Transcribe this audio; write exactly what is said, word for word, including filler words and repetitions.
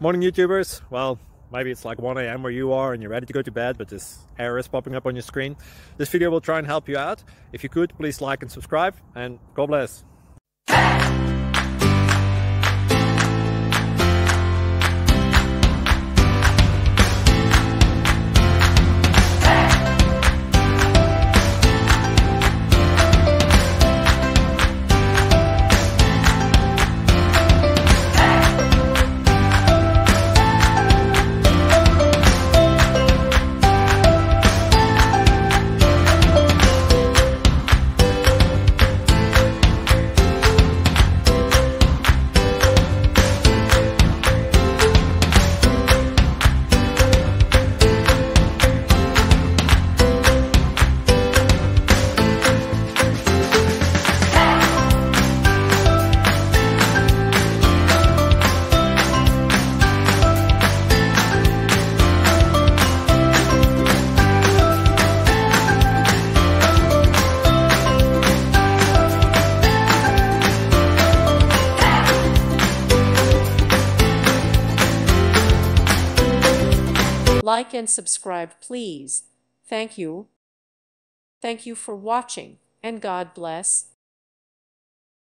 Morning YouTubers. Well, maybe it's like one A M where you are and you're ready to go to bed, but this error is popping up on your screen. This video will try and help you out. If you could, please like and subscribe, and God bless. Like and subscribe, please. Thank you. Thank you for watching, and God bless.